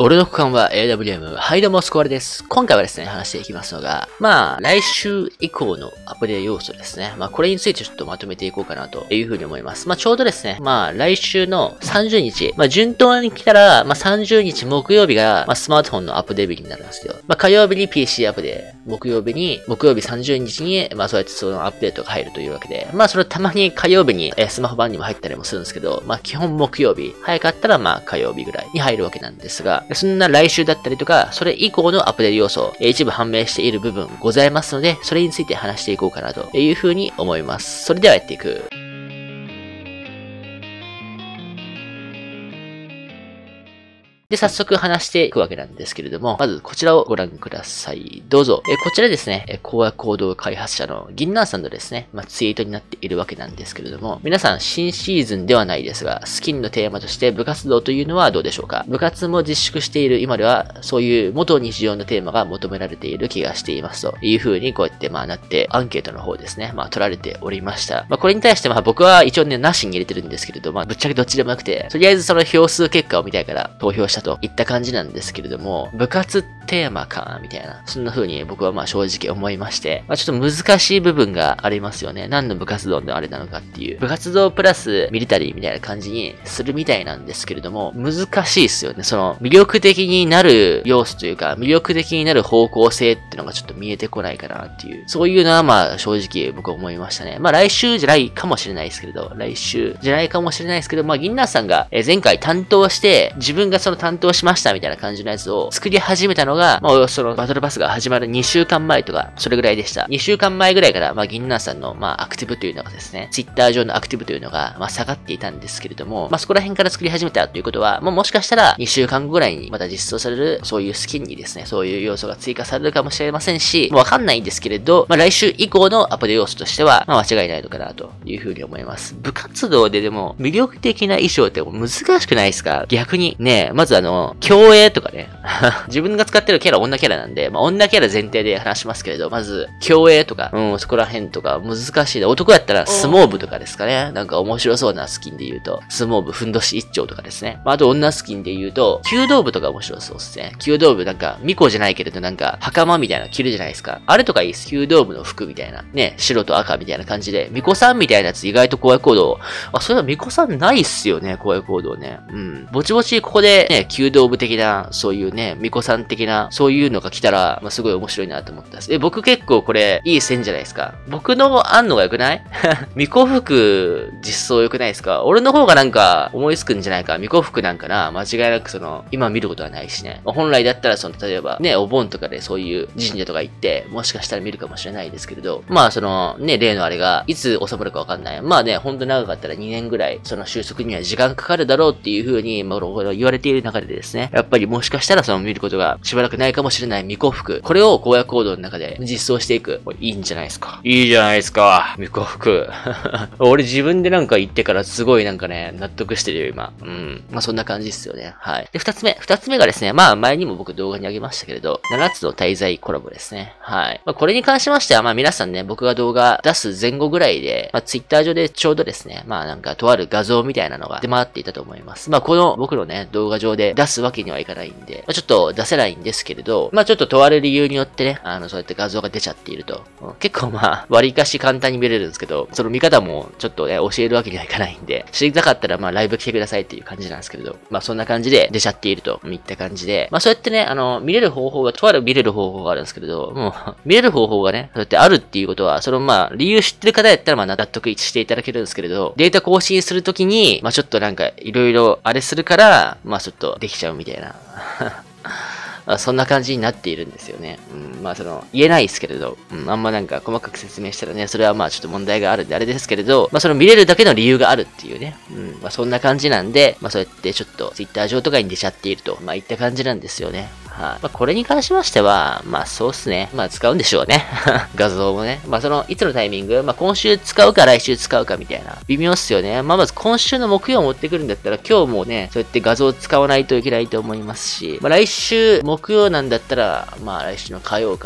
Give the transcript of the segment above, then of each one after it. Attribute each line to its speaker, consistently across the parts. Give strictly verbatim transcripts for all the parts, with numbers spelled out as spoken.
Speaker 1: 俺の股間は エーダブリューエム。はい、どうも、スコアルです。今回はですね、話していきますのが、まあ、来週以降のアップデート要素ですね。まあ、これについてちょっとまとめていこうかなというふうに思います。まあ、ちょうどですね、まあ、来週のさんじゅうにち、まあ、順当に来たら、まあ、さんじゅうにち木曜日が、まあ、スマートフォンのアップデート日になるんですよ。まあ、火曜日に ピーシー アップデート、木曜日に、木曜日さんじゅうにちに、まあ、そうやってそのアップデートが入るというわけで、まあ、それたまに火曜日に、えー、スマホ版にも入ったりもするんですけど、まあ、基本木曜日、早かったら、まあ、火曜日ぐらいに入るわけなんですが、そんな来週だったりとか、それ以降のアップデート要素、一部判明している部分ございますので、それについて話していこうかなというふうに思います。それではやっていく。で、早速話していくわけなんですけれども、まずこちらをご覧ください。どうぞ。えこちらですね、え荒野行動開発者の銀杏さんのですね、まあ、ツイートになっているわけなんですけれども、皆さん新シーズンではないですが、スキンのテーマとして部活動というのはどうでしょうか？部活も自粛している今では、そういう元日常のテーマが求められている気がしていますという風にこうやってまあなって、アンケートの方ですね、まあ取られておりました。まあこれに対してまあ僕は一応ね、なしに入れてるんですけれど、まあぶっちゃけどっちでもなくて、とりあえずその票数結果を見たいから投票したといった感じなんですけれども、部活テーマか、みたいな。そんな風に僕はまあ正直思いまして、まあちょっと難しい部分がありますよね。何の部活動のあれなのかっていう。部活動プラスミリタリーみたいな感じにするみたいなんですけれども、難しいですよね。その魅力的になる要素というか、魅力的になる方向性っていうのがちょっと見えてこないかなっていう。そういうのはまあ正直僕は思いましたね。まあ来週じゃないかもしれないですけれど、来週じゃないかもしれないですけど、まあ銀杏さんが前回担当して、自分がその担当しましたみたいな感じのやつを作り始めたのが、まあ、そのバトルパスが始まるにしゅうかんまえとか、それぐらいでした。にしゅうかんまえぐらいから、まあ、銀杏さんの、まあ、アクティブというのがですね、ツイッター上のアクティブというのが、まあ、下がっていたんですけれども、まあ、そこら辺から作り始めたということは、まあ、もしかしたら、にしゅうかんごぐらいにまた実装される、そういうスキンにですね、そういう要素が追加されるかもしれませんし、わかんないんですけれど、まあ、来週以降のアップデート要素としては、まあ、間違いないのかな、というふうに思います。部活動ででも、魅力的な衣装って難しくないですか？逆に、ね、まずあの、競泳とかね、自分が使ってるキャラ女キャラなんで、まあ女キャラ前提で話しますけれど、まず、競泳とか、うん、そこら辺とか難しいね。男やったら相撲部とかですかね。なんか面白そうなスキンで言うと、相撲部ふんどし一丁とかですね。まああと女スキンで言うと、弓道部とか面白そうですね。弓道部なんか、巫女じゃないけれどなんか、袴みたいなの着るじゃないですか。あれとかいいです。弓道部の服みたいな。ね、白と赤みたいな感じで、巫女さんみたいなやつ意外と荒野行動。あ、それは巫女さんないっすよね、荒野行動ね。うん。ぼちぼちここでね、弓道部的な、そういうね、巫女さん的な、そういうのが来たら、まあ、すごい面白いなと思ったんです。え、僕結構これ、いい線じゃないですか。僕の案のが良くない巫女服、実装良くないですか？俺の方がなんか、思いつくんじゃないか。巫女服なんかな、間違いなくその、今見ることはないしね。まあ、本来だったらその、例えば、ね、お盆とかでそういう神社とか行って、もしかしたら見るかもしれないですけれど、まあその、ね、例のあれが、いつ収まるかわかんない。まあね、ほんと長かったらにねんぐらい、その収束には時間かかるだろうっていう風に、まあ、言われている中でですね、やっぱりもしかしたらその見ることがしばらくないかもしれない巫女服。これを荒野行動の中で実装していく。いいんじゃないですか。いいじゃないですか。巫女服。俺自分でなんか言ってからすごいなんかね、納得してるよ、今。うん。まあそんな感じですよね。はい。で、二つ目。二つ目がですね、まあ前にも僕動画にあげましたけれど、ななつの滞在コラボですね。はい。まあこれに関しましては、まあ皆さんね、僕が動画出す前後ぐらいで、まあツイッター上でちょうどですね、まあなんかとある画像みたいなのが出回っていたと思います。まあこの僕のね、動画上で出すわけにはいかないんで、まあちょっと出せないんですけれど、まあちょっととある理由によってね、あの、そうやって画像が出ちゃっていると。結構まあ、割かし簡単に見れるんですけど、その見方もちょっとね、教えるわけにはいかないんで、知りたかったらまあライブ来てくださいっていう感じなんですけれど、まあそんな感じで出ちゃっているといった感じで、まあそうやってね、あの、見れる方法が、とある見れる方法があるんですけれど、もう、見れる方法がね、そうやってあるっていうことは、そのまあ、理由知ってる方やったらまあ納得していただけるんですけれど、データ更新するときに、まあちょっとなんか、いろいろあれするから、まあちょっとできちゃうみたいな。まあ、そんな感じになっているんですよね。うん、まあその、言えないですけれど、うん、あんまなんか細かく説明したらね、それはまあちょっと問題があるんであれですけれど、まあその見れるだけの理由があるっていうね。うん、まあそんな感じなんで、まあそうやってちょっと Twitter 上とかに出ちゃっていると、まあいった感じなんですよね。はい、まあ、これに関しましては、まあそうっすね。まあ使うんでしょうね。画像もね。まあその、いつのタイミング、まあ今週使うか来週使うかみたいな。微妙っすよね。まあまず今週の木曜持ってくるんだったら今日もね、そうやって画像を使わないといけないと思いますし、まあ来週木曜なんだったら、まあ来週の火曜かな。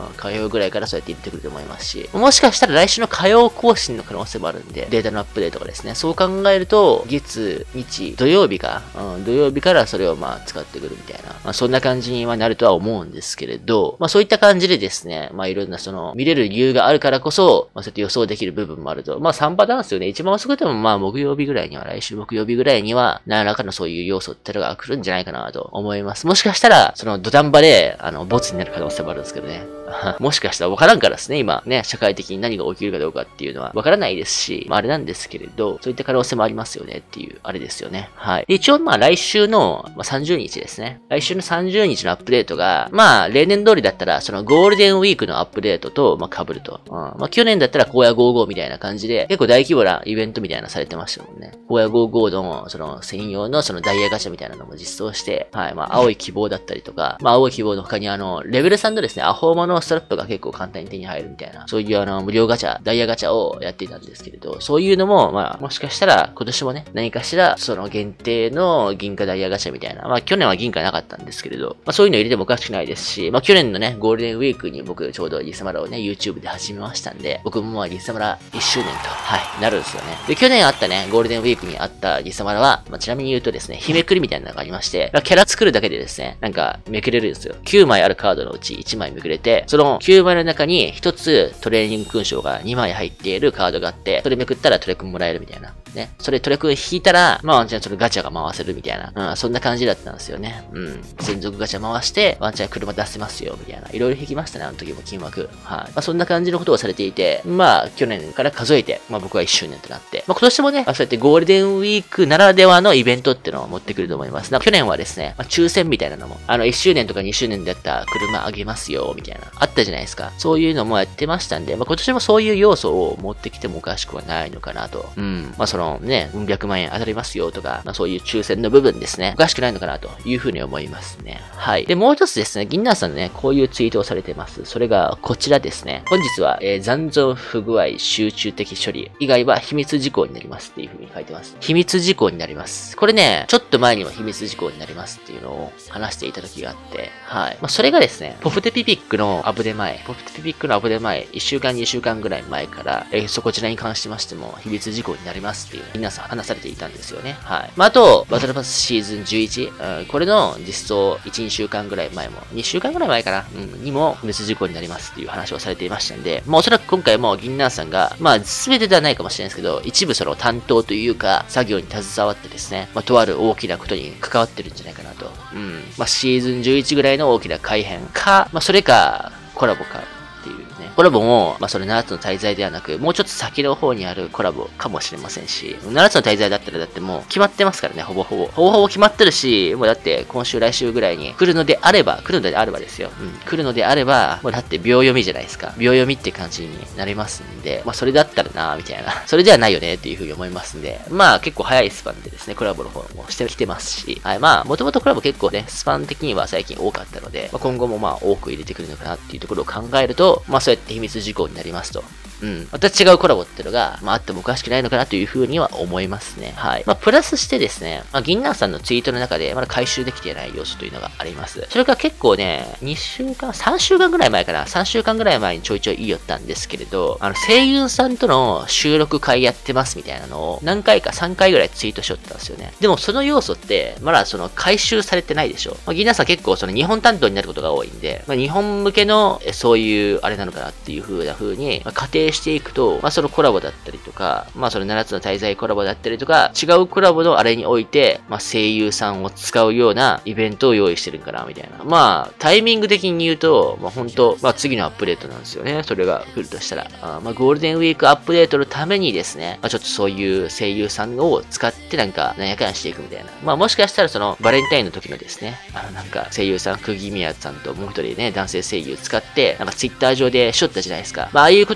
Speaker 1: 火曜ぐらいからそうやって言ってくると思いますし、もしかしたら来週の火曜更新の可能性もあるんで、データのアップデートがですね、そう考えると、月、日、土曜日か、うん、土曜日からそれをまあ使ってくるみたいな、まあそんな感じにはなるとは思うんですけれど、まあそういった感じでですね、まあいろんなその、見れる理由があるからこそ、まあそうやって予想できる部分もあると、まあさんパターンですよね。一番遅くてもまあ木曜日ぐらいには、来週木曜日ぐらいには、何らかのそういう要素ってのが来るんじゃないかなと思います。もしかしたら、その土壇場で、あの、ボツになる可能性もあるんですけどね。もしかしたら分からんからですね、今ね、社会的に何が起きるかどうかっていうのは分からないですし、まああれなんですけれど、そういった可能性もありますよねっていう、あれですよね。はい。で一応まあ来週の、まあ、さんじゅうにちですね。来週のさんじゅうにちのアップデートが、まあ例年通りだったら、そのゴールデンウィークのアップデートと、まあ被ると。うん、まあ去年だったら荒野ごじゅうごみたいな感じで、結構大規模なイベントみたいなのされてましたもんね。荒野ごじゅうごの、その専用のそのダイヤガチャみたいなのも実装して、はい。まあ青い希望だったりとか、まあ青い希望の他にあの、レベルさんのですね、アホモノストラップが結構簡単に手に入るみたいな、そういうあの、無料ガチャ、ダイヤガチャをやっていたんですけれど、そういうのも、まあ、もしかしたら今年もね、何かしら、その限定の銀貨ダイヤガチャみたいな、まあ去年は銀貨なかったんですけれど、まあそういうの入れてもおかしくないですし、まあ去年のね、ゴールデンウィークに僕ちょうどリサマラをね、YouTube で始めましたんで、僕もまあリサマラいっしゅうねんと、はい、なるんですよね。で、去年あったね、ゴールデンウィークにあったリサマラは、まあちなみに言うとですね、日めくりみたいなのがありまして、まあ、キャラ作るだけでですね、なんかめくれるんですよ。きゅうまいあるカードのうちいちまいめくれて、そのきゅうまいの中にひとつトレーニング勲章がにまい入っているカードがあって、それめくったらトレくんもらえるみたいな。ね。それトレくん引いたら、まあワンチャンそのガチャが回せるみたいな。うん、そんな感じだったんですよね。うん。専属ガチャ回して、ワンチャン車出せますよ、みたいな。いろいろ引きましたね、あの時も金額。はい。まあそんな感じのことをされていて、まあ去年から数えて、まあ僕はいっしゅうねんとなって。まあ今年もね、そうやってゴールデンウィークならではのイベントっていうのを持ってくると思います。去年はですね、まあ、抽選みたいなのも、あのいっしゅうねんとかにしゅうねんでやった車あげますよ、みたいな。あったじゃないですか。そういうのもやってましたんで、まあ今年もそういう要素を持ってきてもおかしくはないのかなと。うん。まあそのね、うん百万円当たりますよとか、まあそういう抽選の部分ですね。おかしくないのかなというふうに思いますね。はい。で、もう一つですね、銀杏さんのね、こういうツイートをされてます。それがこちらですね。本日は、えー、残存不具合集中的処理以外は秘密事項になりますっていうふうに書いてます。秘密事項になります。これね、ちょっと前にも秘密事項になりますっていうのを話していた時があって、はい。まあそれがですね、ポフテピピックのアップデ前、ポフテピピックのアップデ前、いっしゅうかん、にしゅうかんぐらい前から、えー、そこちらに関しましても秘密事項になりますっていう皆さん話されていたんですよね。はい。まああと、バトルパスシーズンじゅういち、うん、これの実装いち、にしゅうかんぐらい前も、にしゅうかんぐらい前かな、うん、にも秘密事項になりますっていう話をされていましたんで、まあおそらく今回も銀杏さんが、まあ全てではないかもしれないですけど、一部その担当というか、作業に携わってですね、まあとある大きなことに関わってるんじゃないかなと。うん。まあシーズンじゅういちぐらいの大きな改変か、まあそれか、コラボかっていうね。コラボも、まあそれななつの大罪ではなく、もうちょっと先の方にあるコラボかもしれませんし、ななつの大罪だったらだってもう決まってますからね、ほぼほぼ。ほぼほぼ決まってるし、もうだって今週来週ぐらいに来るのであれば、来るのであればですよ。うん。来るのであれば、もうだって秒読みじゃないですか。秒読みって感じになりますんで、まあそれだったらなみたいな。それではないよねっていうふうに思いますんで、まあ結構早いスパンでですね、コラボの方もしてきてますし、はい。まあ、もともとコラボ結構ね、スパン的には最近多かったので、まあ、今後もまあ多く入れてくるのかなっていうところを考えると、まあそうやって秘密事項になりますと。うん。また違うコラボっていうのが、まああってもおかしくないのかなというふうには思いますね。はい。まあプラスしてですね、まあ銀杏さんのツイートの中でまだ回収できていない要素というのがあります。それが結構ね、にしゅうかん、さんしゅうかんぐらい前かな、さんしゅうかんぐらい前にちょいちょい言いよったんですけれど、あの声優さんとの収録会やってますみたいなのを何回かさんかいぐらいツイートしよったんですよね。でもその要素ってまだその回収されてないでしょ。まあ、銀杏さん結構その日本担当になることが多いんで、まあ、日本向けのそういうあれなのかなっていう風な風に、まあ、仮定していくと、まあそのコラボだったりとか、まあそのななつの大罪コラボだったりとか、違うコラボのあれにおいて、まあ声優さんを使うようなイベントを用意してるんかな、みたいな。まあ、タイミング的に言うと、まあ本当まあ次のアップデートなんですよね。それが来るとしたら。あまあゴールデンウィークアップデートのためにですね、まあちょっとそういう声優さんを使ってなんか、なんやかんやしていくみたいな。まあもしかしたらそのバレンタインの時のですね、あのなんか声優さん、釘宮さんともう一人ね、男性声優使って、なんかツイッター上でしょったじゃないですか。まあああいうことかもしれ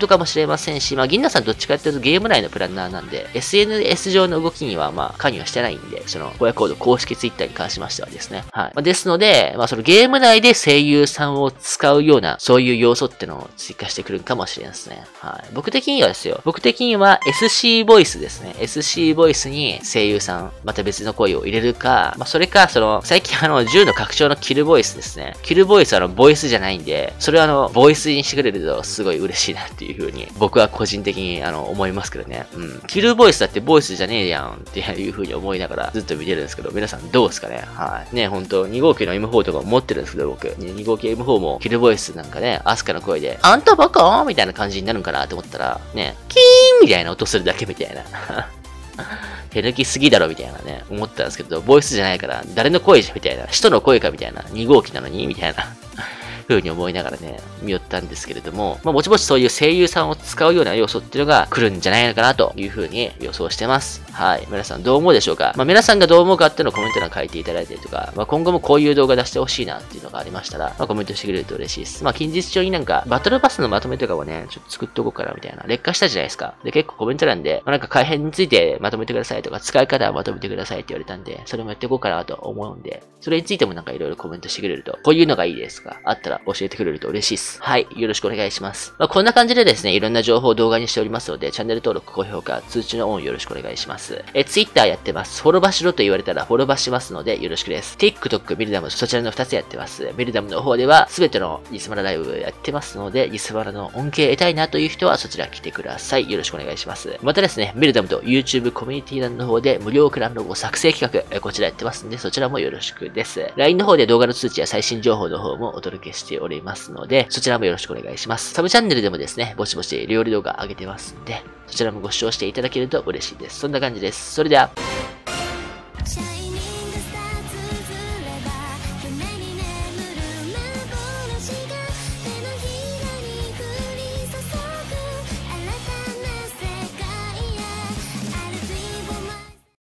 Speaker 1: れませんし、まあ、銀杏さんどっちかっていうとゲーム内のプランナーなんで、エスエヌエス 上の動きにはまあ、関与はしてないんで、その、荒野行動公式ツイッターに関しましてはですね。はい。まあ、ですので、まあ、そのゲーム内で声優さんを使うような、そういう要素ってのを追加してくるかもしれないですね。はい。僕的にはですよ。僕的には エスシー ボイスですね。エスシー ボイスに声優さん、また別の声を入れるか、まあ、それか、その、最近あの、じゅうの拡張のキルボイスですね。キルボイスはあの、ボイスじゃないんで、それはあの、ボイスにしてくれるとすごい嬉しいなっていう風に、僕は個人的にあの、思いますけどね。うん。キルボイスだってボイスじゃねえやんっていう風に思いながらずっと見てるんですけど、皆さんどうですかね。はい。ね、ほんと、に号機の エムフォー とか持ってるんですけど、僕。に号機 エムフォー もキルボイスなんかね、アスカの声で、あんたバカみたいな感じになるんかなと思ったら、ね、キーンみたいな音するだけみたいな。手抜きすぎだろみたいなね、思ったんですけど、ボイスじゃないから、誰の声じゃみたいな、人の声かみたいな、に号機なのにみたいな。風に思いながらね、見よったんですけれども、まあ、もちもちそういう声優さんを使うような要素っていうのが来るんじゃないのかなという風に予想してます。はい。皆さんどう思うでしょうか？まあ、皆さんがどう思うかっていうのをコメント欄に書いていただいたりとか、まあ、今後もこういう動画出してほしいなっていうのがありましたら、まあ、コメントしてくれると嬉しいです。まあ、近日中になんか、バトルパスのまとめとかをね、ちょっと作っておこうかなみたいな。劣化したじゃないですか。で、結構コメント欄で、まあ、なんか改変についてまとめてくださいとか、使い方をまとめてくださいって言われたんで、それもやっていこうかなと思うんで、それについてもなんかいろいろコメントしてくれると、こういうのがいいですとか、あったら教えてくれると嬉しいです。はい。よろしくお願いします。まあ、こんな感じでですね、いろんな情報を動画にしておりますので、チャンネル登録、高評価、通知のオンよろしくお願いします。え、Twitter やってます。フォロバしろと言われたらフォロバしますのでよろしくです。TikTok、ミルダム、そちらのふたつやってます。ミルダムの方では、すべてのギスマラライブやってますので、ギスマラの恩恵得たいなという人はそちら来てください。よろしくお願いします。またですね、ミルダムと YouTube コミュニティ欄の方で無料クランロゴ作成企画、こちらやってますんで、そちらもよろしくです。ライン の方で動画の通知や最新情報の方もお届けしておりますので、そちらもよろしくお願いします。サブチャンネルでもですね、ぼちぼち料理動画上げてますんで、そちらもご視聴していただけると嬉しいです。そんな感じです。それでは。